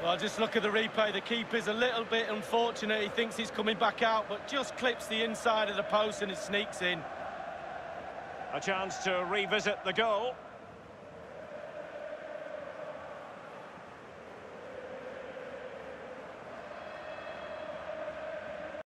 Well, just look at the replay. The keeper's a little bit unfortunate. He thinks he's coming back out, but just clips the inside of the post and it sneaks in. A chance to revisit the goal.